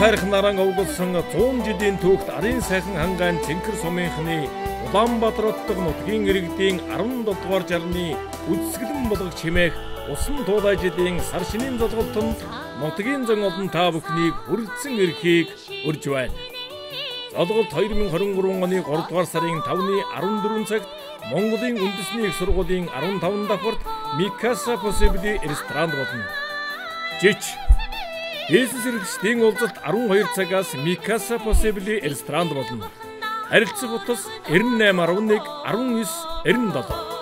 сайрхан наран овголсон 100 жилийн түүхт арын сайхан хангаан Цэнхэр сумынхны Улаанбаатар хотод нутгийн иргэдийн 17 дугаар жарны үдсгэлэн болгох чимээх усан туулай жилийн сар шинийн золголтонд нутгийн зан олон та бүхнийг хүрэлцэн эрхийг урьж байна. Золголт 2023 оны 3 дугаар сарын 5-ны 14 цагт Монголын үндэсний их сургуулийн 15 давхарт Микаса Possibly ресторанд болно. Жич бизнес хэрэгслийн уулзалт 12 цагаас Микаса Possibly ресторанд болно. Харилцах утас 9811 19 97